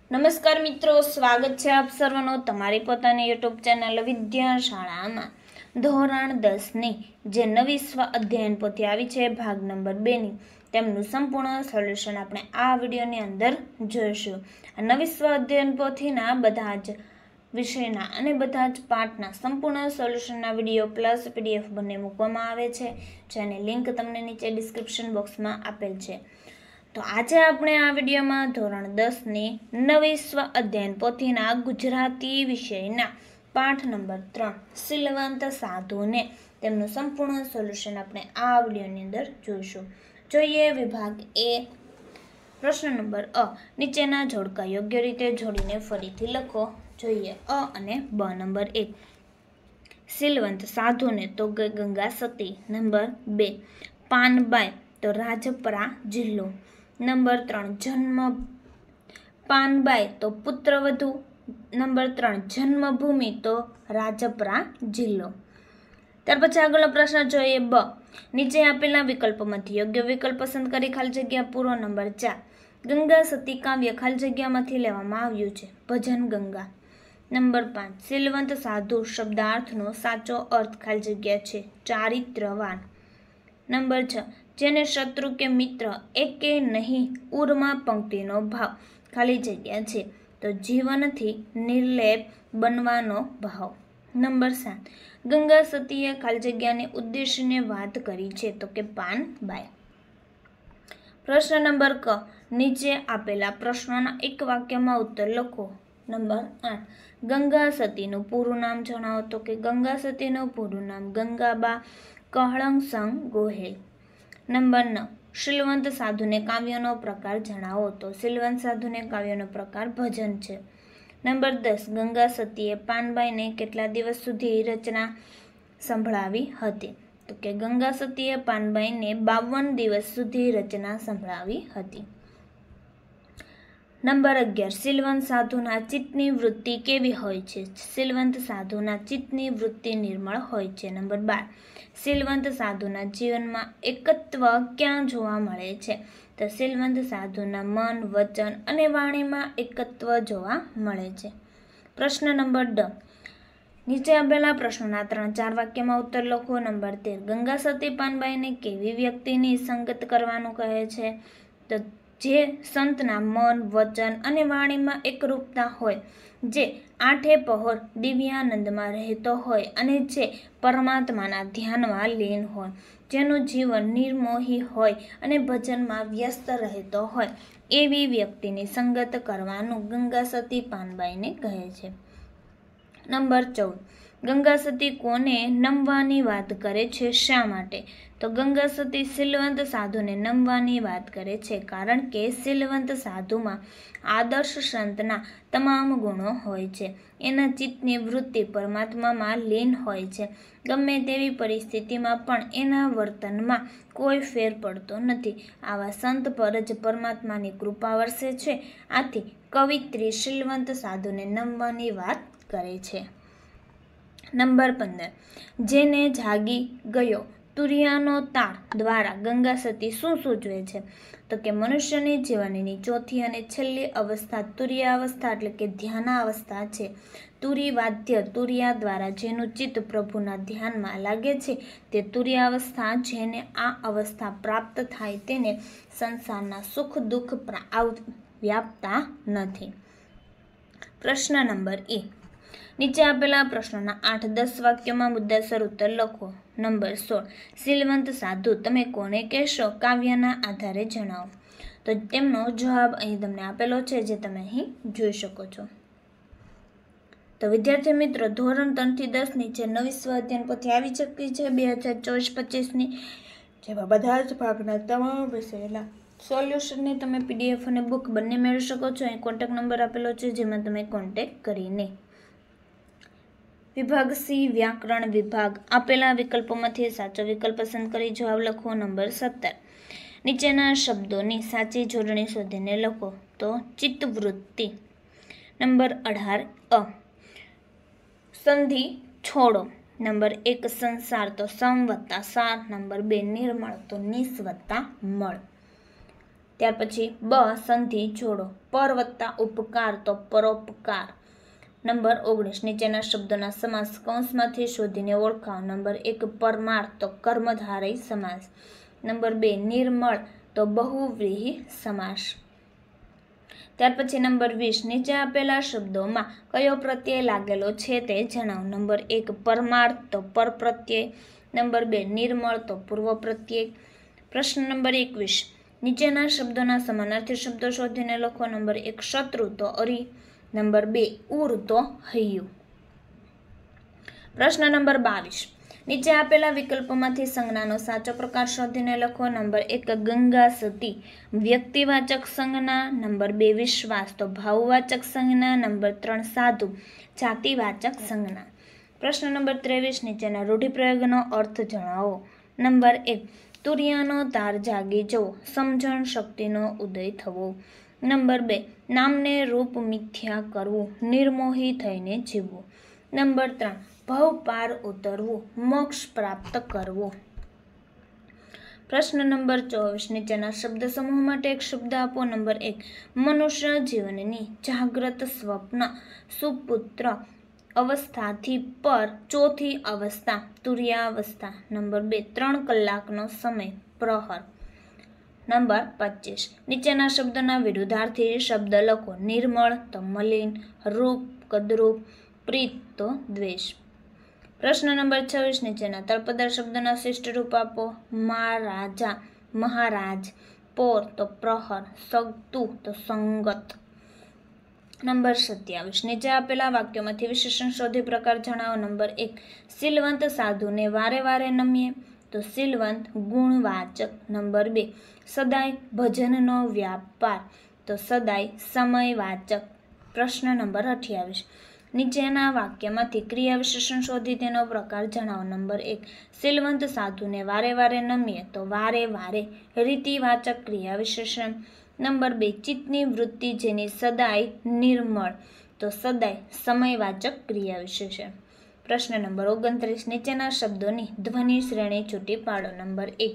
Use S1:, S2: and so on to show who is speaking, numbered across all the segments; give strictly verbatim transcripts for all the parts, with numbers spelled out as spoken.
S1: નમસ્કાર મિત્રો, સ્વાગત છે આપ સર્વનો તમારી પોતાની યુટ્યુબ ચેનલ વિદ્યાશાળામાં. ધોરણ દસની જે નવી સ્વ અધ્યયન પોથી આવી છે ભાગ નંબર બેની તેમનું સંપૂર્ણ સોલ્યુશન આપણે આ વિડીયોની અંદર જોઈશું. આ નવી સ્વ અધ્યયન પોથીના બધા જ વિષયના અને બધા જ પાઠના સંપૂર્ણ સોલ્યુશનના વિડીયો પ્લસ પીડીએફ બંને મૂકવામાં આવે છે, જેની લિંક તમને નીચે ડિસ્ક્રિપ્શન બોક્સમાં આપેલ છે. તો આજે આપણે આ વિડીયોમાં ધોરણ દસની નવી સ્વ અધ્યયન પોથીના ગુજરાતી વિષયના પાઠ નંબર ત્રણ શીલવંત સાધુને તેમનું સંપૂર્ણ સોલ્યુશન આપણે આ વિડીયોની અંદર જોઈશું. જોઈએ વિભાગ એ. પ્રશ્ન નંબર અ. નીચેના જોડકા યોગ્ય રીતે જોડીને ફરીથી લખો. જોઈએ અ અને બ. નંબર એક, શીલવંત સાધુને તો ગંગા સતી. નંબર બે, પાનબાઈ તો રાજપરા જિલ્લો. નંબર ત્રણ, જન્મ પાનબાઈ તો પુત્રવધુ. નંબર ત્રણ, જન્મભૂમિ તો રાજપરા જિલ્લો. ત્યાર પછી આગળનો પ્રશ્ન જોઈએ બ. નીચે આપેલા વિકલ્પોમાંથી યોગ્ય વિકલ્પ પસંદ કરી ખાલી જગ્યા પૂરો. નંબર ચાર, ગંગા સતી કાવ્ય ખાલી જગ્યામાંથી લેવામાં આવ્યું છે. ભજન ગંગા. નંબર પાંચ, શીલવંત સાધુ શબ્દાર્થનો સાચો અર્થ ખાલી જગ્યા છે ચારિત્રવાન. નંબર છ, જેને શત્રુ કે મિત્ર એકે નહીં ઉર્મા પંક્તિનો ભાવ ખાલી જગ્યા છે તો જીવનથી નિર્લેપ બનવાનો ભાવ. નંબર સાત, ગંગા સતીએ ખાલી જગ્યાને ઉદ્દેશીને વાત કરી છે તો કે પાનબાઈ. પ્રશ્ન નંબર ક. નીચે આપેલા પ્રશ્નોના એક વાક્યમાં ઉત્તર લખો. નંબર આઠ, ગંગા સતીનું પૂરું નામ જણાવો તો કે ગંગા સતીનું પૂરું નામ ગંગાબા કહળંગસંગ ગોહેલ. નંબર નવ, શીલવંત સાધુને કાવ્યનો પ્રકાર જણાવો તો શીલવંત સાધુને કાવ્યનો પ્રકાર ભજન છે. નંબર દસ, ગંગા સતીએ પાનબાઈને કેટલા દિવસ સુધી રચના સંભળાવી હતી તો કે ગંગા સતીએ પાનબાઈને બાવન દિવસ સુધી રચના સંભળાવી હતી. નંબર અગિયાર, શીલવંત સાધુના ચિત્તની વૃત્તિ કેવી હોય છે? શીલવંત સાધુના ચિત્તની વૃત્તિ નિર્મળ હોય છે. નંબર બાર, શીલવંત સાધુના જીવનમાં એકત્વ ક્યાં જોવા મળે છે? તો શીલવંત સાધુના મન, વચન અને વાણીમાં એકત્વ જોવા મળે છે. પ્રશ્ન નંબર ડ. નીચે આપેલા પ્રશ્નોના ત્રણ ચાર વાક્યમાં ઉત્તર લખો. નંબર તેર, ગંગા સતી પાનબાઈને કેવી વ્યક્તિની સંગત કરવાનું કહે છે? તો જે સંતના મન, વચન અને વાણીમાં એકરૂપતા હોય, જે આઠે પહોર દિવ્યાનંદમાં રહેતો હોય અને જે પરમાત્માના ધ્યાનમાં લીન હોય, જેનું જીવન નિર્મોહી હોય અને ભજનમાં વ્યસ્ત રહેતો હોય, એવી વ્યક્તિની સંગત કરવાનું ગંગા સતી પાનબાઈને કહે છે. નંબર ચૌદ, ગંગા સતી કોને નમવાની વાત કરે છે? શા માટે? તો ગંગા સતી શીલવંત સાધુને નમવાની વાત કરે છે કારણ કે શીલવંત સાધુમાં આદર્શ સંતના તમામ ગુણો હોય છે. એના ચિત્તની વૃત્તિ પરમાત્મામાં લીન હોય છે. ગમે તેવી પરિસ્થિતિમાં પણ એના વર્તનમાં કોઈ ફેર પડતો નથી. આવા સંત પર જ પરમાત્માની કૃપા વરસે છે. આથી કવિત્રી શીલવંત સાધુને નમવાની વાત કરે છે. નંબર પંદર, જેને જાગી ગયો તુરિયાનો તાળ દ્વારા ગંગા સતી શું સૂચવે છે? તો કે મનુષ્યની જીવનની ચોથી અને છેલ્લી અવસ્થા તુરિયાવસ્થા એટલે કે ધ્યાનાવસ્થા છે. તુરી વાદ્ય તુરિયા દ્વારા જેનું ચિત્ત પ્રભુના ધ્યાનમાં લાગે છે તે તુરિયાવસ્થા. જેને આ અવસ્થા પ્રાપ્ત થાય તેને સંસારના સુખ દુઃખ વ્યાપતા નથી. પ્રશ્ન નંબર એ. નીચે આપેલા પ્રશ્નોના આઠ દસ વાક્યોમાં મુદ્દાસર ઉત્તર લખો. નંબર સોળ, શીલવંત સાધુ તમે કોને કહેશો? કાવ્યના આધારે જણાવો. તો તેમનો જવાબ અહીં તમને આપેલો છે, જે તમે અહીં જોઈ શકો છો. તો વિદ્યાર્થી મિત્રો, ધોરણ ત્રણ થી દસ ની જે નવી સ્વ અધ્યયન પોથી આવી ચૂકી છે બે હજાર ચોવીસ પચીસની, જેમાં બધા જ ભાગના તમામ વિષયના સોલ્યુશનની તમે પીડીએફ અને બુક બંને મેળવી શકો છો. અહીં કોન્ટેક્ટ નંબર આપેલો છે, જેમાં તમે કોન્ટેક્ટ કરીને. વિભાગ સી, વ્યાકરણ વિભાગ. આપેલા વિકલ્પોમાંથી સાચો વિકલ્પ પસંદ કરી જવાબ લખો. નંબર સત્તર, નીચેના શબ્દોની સાચી જોડણી શોધીને લખો. તો ચિત્તવૃત્તિ. નંબર અઢાર, અ. સંધિ છોડો. નંબર એક, સંસાર તો સમ વત્તા સાર. નંબર બે, નિર્મળ તો નિસ વત્તા મળ. ત્યાર પછી બ સંધિ જોડો, પર વત્તા ઉપકાર તો પરોપકાર. નંબર ઓગણીસ નીચેના શબ્દોના સમાસ કૌંસમાંથી શોધીને ઓળખાવો. નંબર એક પરમાર્થ તો કર્મધારય સમાસ. નંબર બે નિર્મળ તો બહુવ્રીહી સમાસ. ત્યાર પછી નંબર વીસ નીચે આપેલા શબ્દોમાં કયો પ્રત્યય લાગેલો છે તે જણાવો. નંબર એક પરમાર્થ તો પર પ્રત્યય. નંબર બે નિર્મળ તો પૂર્વ પ્રત્યય. પ્રશ્ન નંબર એકવીસ નીચેના શબ્દોના સમાનાર્થી શબ્દો શોધીને લખો. નંબર એક શત્રુ તો અરી. નંબર બે ઉર તો હૈયું. પ્રશ્ન નંબર બાવીસ નીચે આપેલા વિકલ્પોમાંથી સંજ્ઞાનો સાચો પ્રકાર શોધીને લખો. નંબર એક ગંગા સતી વ્યક્તિવાચક સંજ્ઞા. નંબર બે વિશ્વાસ તો ભાવવાચક સંજ્ઞા. નંબર ત્રણ સાધુ જાતિવાચક સંજ્ઞા. પ્રશ્ન નંબર ત્રેવીસ નીચેના રૂઢિપ્રયોગનો અર્થ જણાવો. નંબર એક તુરિયાનો તાર જાગી જવો, સમજણ શક્તિનો ઉદય થવો. નંબર બે નામને રૂપ મિથ્યા કરવું, નિર્મોહી થઈને જીવવું. નંબર ત્રણ ભવ પાર ઉતરવું, મોક્ષ પ્રાપ્ત કરવો. પ્રશ્ન નંબર ચોવીસ નીચેના શબ્દ સમૂહ માટે એક શબ્દ આપો. નંબર એક મનુષ્ય જીવનની જાગ્રત સ્વપ્ન સુપુત્ર અવસ્થાથી પર ચોથી અવસ્થા તુર્યાવસ્થા. નંબર બે ત્રણ કલાકનો સમય પ્રહર. નંબર પચીસ નીચેના શબ્દોના વિરુદ્ધાર્થી શબ્દ લખો. નિર્મળ તો મલિન, રૂપ કદરૂપ, પ્રીત તો દ્વેષ. પ્રશ્ન નંબર છવ્વીસ નીચેના તળપદાર શબ્દના શિષ્ટ રૂપ આપો. મહારાજા મહારાજ, પોર તો પ્રહર, સગતુ તો સંગત. નંબર સત્યાવીસ નીચે આપેલા વાક્યોમાંથી વિશેષણ શોધી પ્રકાર જણાવો. નંબર એક શીલવંત સાધુને વારે વારે નમીએ તો શીલવંત ગુણવાચક. નંબર બે સદાય ભજનનો વ્યાપાર તો સદાય સમયવાચક. પ્રશ્ન નંબર અઠ્યાવીસ નીચેના વાક્યમાંથી ક્રિયા વિશેષણ શોધી તેનો પ્રકાર જણાવો. નંબર એક શીલવંત સાધુને વારે વારે નમીએ તો વારે વારે રીતિવાચક ક્રિયા વિશેષણ. નંબર બે ચિત્તની વૃત્તિ જેની સદાય નિર્મળ તો સદાય સમયવાચક ક્રિયા વિશેષણ. પ્રશ્ન નંબર ઓગણત્રીસ નીચેના શબ્દોની ધ્વનિ શ્રેણી છૂટી પાડો. નંબર એક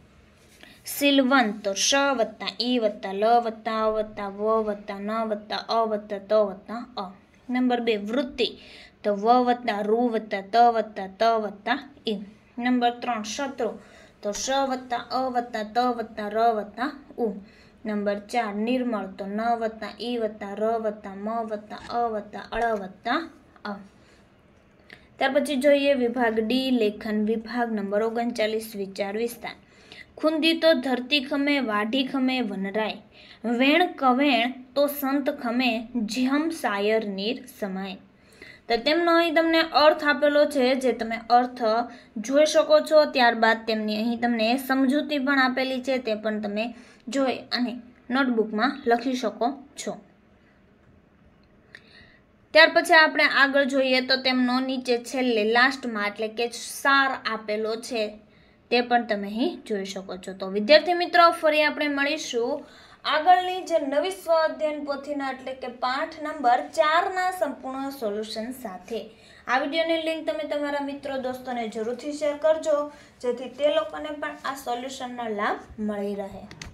S1: શીલવંત તો શ વત્તા ઈ વત્તા લ વત્તા અ વત્તા વ વત્તા ન વત્તા અ વત્તા ત વત્તા અ. નંબર બે વૃત્તિ તો વ વત્તા રૂ વત્તા ત વત્તા ત વત્તા ઈ. નંબર ત્રણ શત્રુ તો શ વત્તા અ વત્તા ત વત્તા ર વત્તા ઉ. નંબર ચાર નિર્મળ તો ન વત્તા ઈ વત્તા ર વત્તા મ વત્તા અ વત્તા અળ વત્તા અ. ત્યાર પછી જોઈએ વિભાગ ડી લેખન વિભાગ. નંબર ઓગણચાલીસ વિચાર વિસ્તાર. ખુંદી તો ધરતી ખમે, વાઢી ખમે વનરાય, વેણ કવેણ તો સંત ખમે, જ્યમ સાયર નીર સમાય. તો તેમનો અહીં તમને અર્થ આપેલો છે, જે તમે અર્થ જોઈ શકો છો. ત્યારબાદ તેમની અહીં તમને સમજૂતી પણ આપેલી છે, તે પણ તમે જોઈ અને નોટબુકમાં લખી શકો છો. ત્યાર પછી આપણે આગળ જોઈએ તો તેમનો નીચે છેલ્લે લાસ્ટમાં એટલે કે સાર આપેલો છે, તે પણ તમે અહીં જોઈ શકો છો. તો વિદ્યાર્થી મિત્રો ફરી આપણે મળીશું આગળની જે નવી સ્વ અધ્યયન પોથીના એટલે કે પાઠ નંબર ચારના સંપૂર્ણ સોલ્યુશન સાથે. આ વિડીયોની લિંક તમે તમારા મિત્રો દોસ્તોને જરૂરથી શેર કરજો, જેથી તે લોકોને પણ આ સોલ્યુશનનો લાભ મળી રહે.